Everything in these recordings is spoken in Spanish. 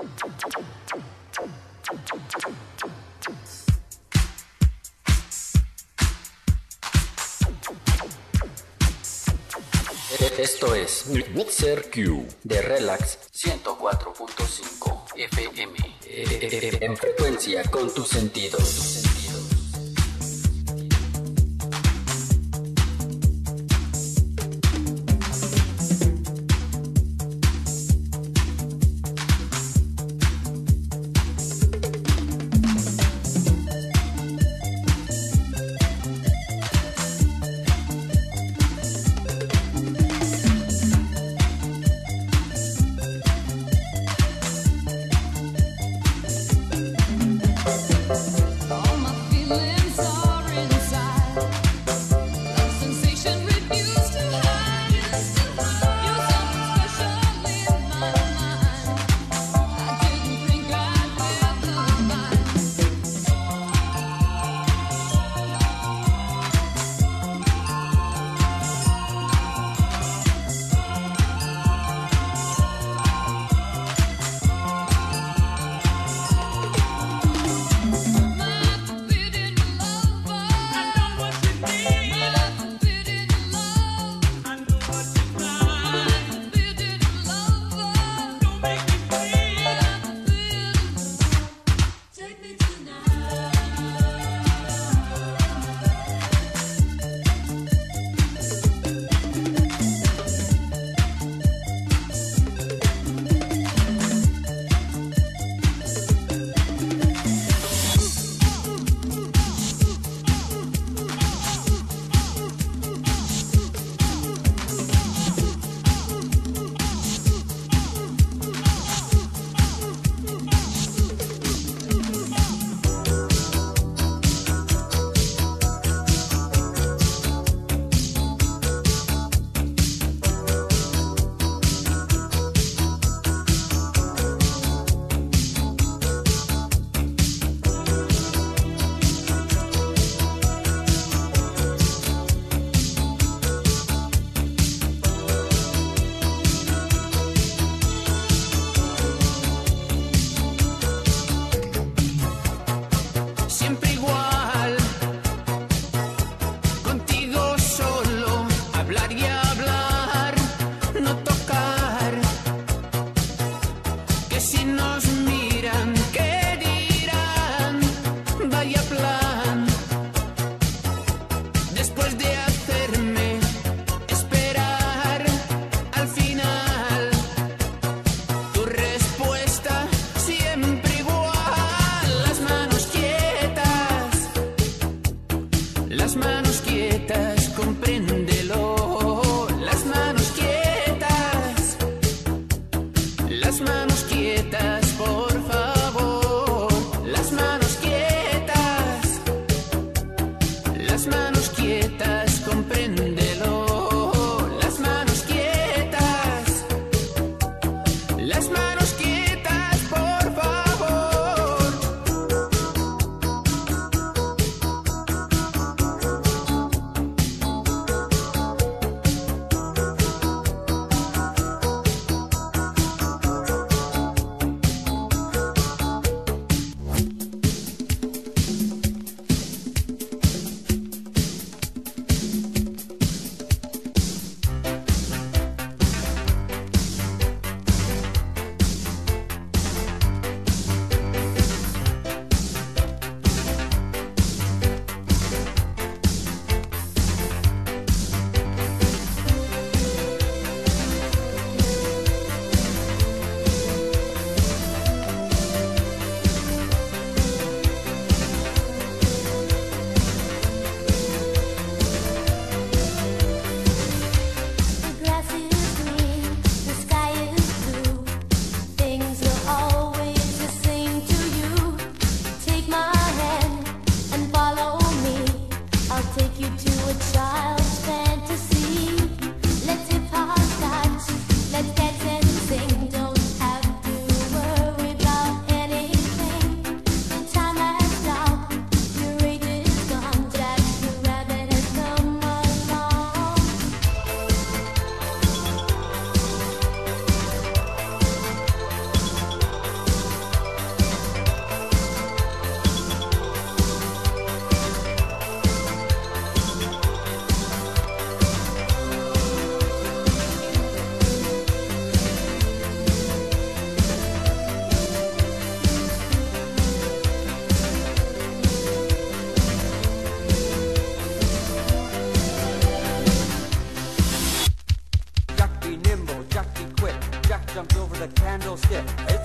Esto es Mixer Q de Relax 104.5 FM en frecuencia con tus sentidos.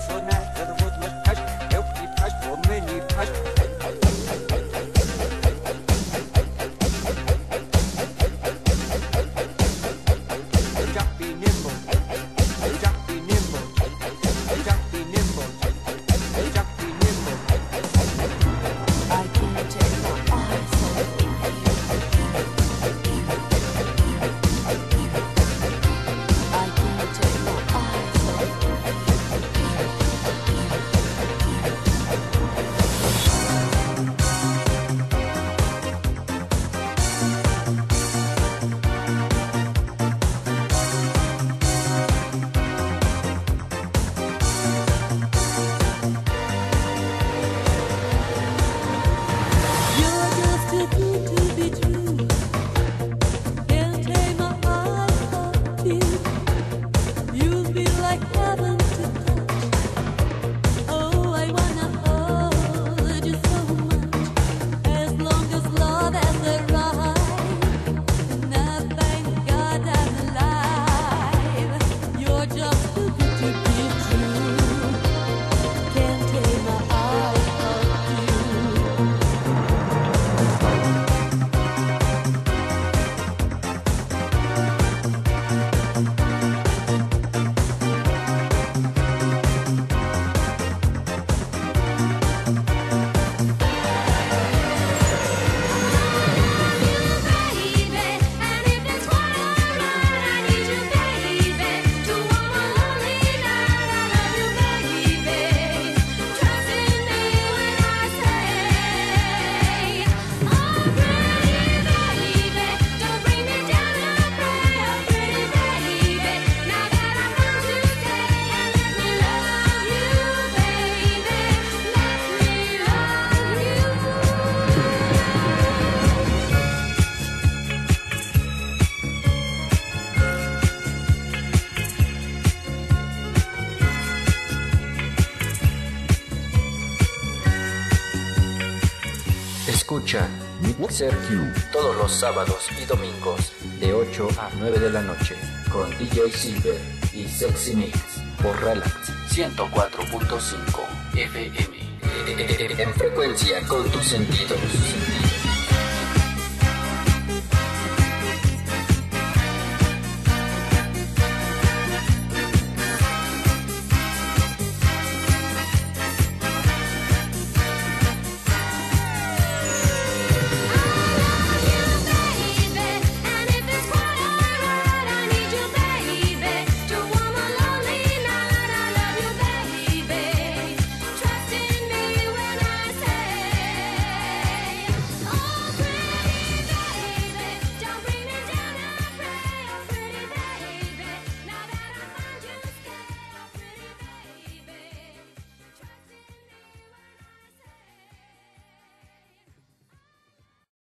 so nice, that the woods must touch, help me touch, for many touch. Jack be nimble, Jack be nimble, Jack be nimble, Jack be nimble. I can't take my eyes off you. I can't take my eyes off you. You're just too good to be true. Can't take my eyes off you. You feel like heaven to touch. Oh, I wanna hold you so much. As long as love has arrived, and I thank God I'm alive. You're just too good to be true. Can't take my eyes off you. Escucha Mixer Q todos los sábados y domingos de 8 a 9 de la noche con DJ Silver y Sexy Mix por Relax 104.5 FM en frecuencia con tus sentidos.